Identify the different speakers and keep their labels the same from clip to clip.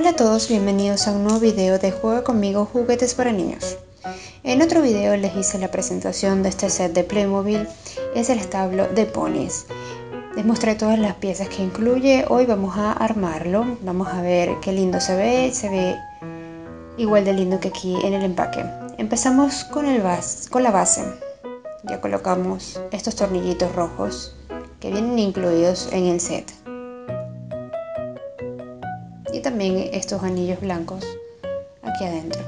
Speaker 1: Hola a todos, bienvenidos a un nuevo video de Juega conmigo juguetes para niños. En otro video les hice la presentación de este set de Playmobil, es el establo de ponis. Les mostré todas las piezas que incluye, hoy vamos a armarlo, vamos a ver qué lindo se ve igual de lindo que aquí en el empaque. Empezamos con la base, ya colocamos estos tornillitos rojos que vienen incluidos en el set. Y también estos anillos blancos aquí adentro.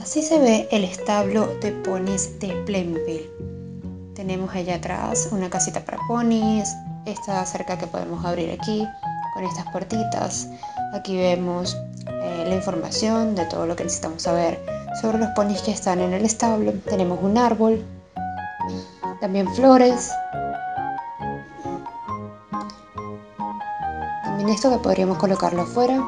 Speaker 1: Así se ve el establo de ponis de Playmobil. Tenemos allá atrás una casita para ponis, esta cerca que podemos abrir aquí con estas puertitas. Aquí vemos la información de todo lo que necesitamos saber sobre los ponis que están en el establo. Tenemos un árbol, también flores, también esto que podríamos colocarlo afuera.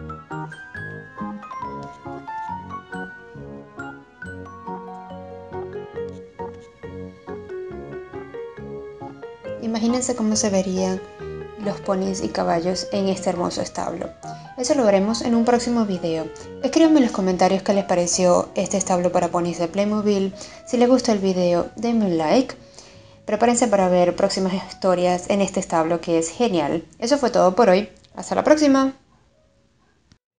Speaker 1: Imagínense cómo se verían los ponis y caballos en este hermoso establo. Eso lo veremos en un próximo video. Escríbanme en los comentarios qué les pareció este establo para ponis de Playmobil. Si les gustó el video, denme un like. Prepárense para ver próximas historias en este establo que es genial. Eso fue todo por hoy. Hasta la próxima.